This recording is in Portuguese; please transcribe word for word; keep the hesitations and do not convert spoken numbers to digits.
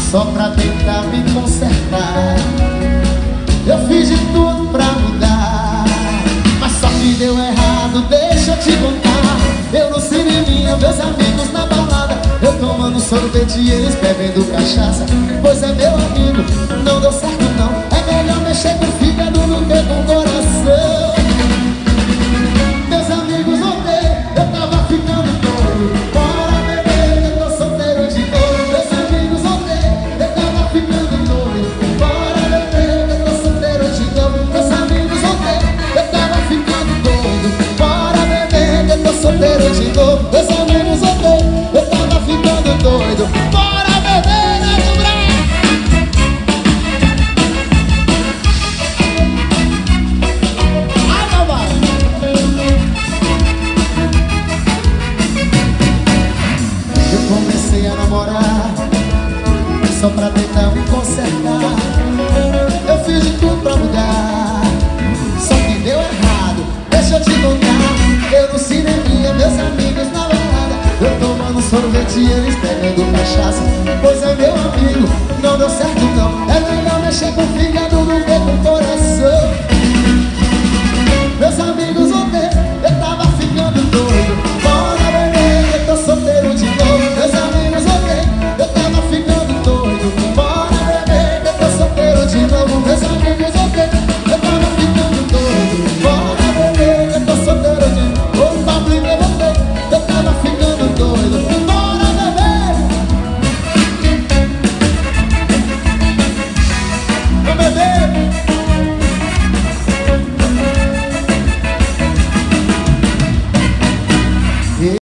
só pra tentar me consertar. Eu fiz de tudo pra mudar, mas só que deu errado, deixa eu te contar. Eu no cineminha, meus amigos na balada, eu tomando sorvete e eles bebendo cachaça. Pois é, meu amigo, não deu certo não. É melhor mexer com o fígado do que com o coração. Meus amigos ontem, eu tava ficando doido. Bora beber, eu tô solteiro de novo. Meus amigos ontem, eu tava ficando doido. Bora beber, eu tô solteiro de novo. Meus amigos ontem, eu tava ficando doido. Bora beber, eu tô solteiro de novo. Meus amigos ontem, eu tava ficando doido. Bora beber, Neto Brau! Ai, não vai! Eu comecei a namorar só pra tentar me consertar. Eu fiz de tudo pra mudar, só que deu errado, deixa eu te contar. Eu no cineminha, meus amigos na balada, eu tomando sorvete e eles bebendo cachaça. Pois é, meu amigo, não deu certo não. É melhor mexer com o fígado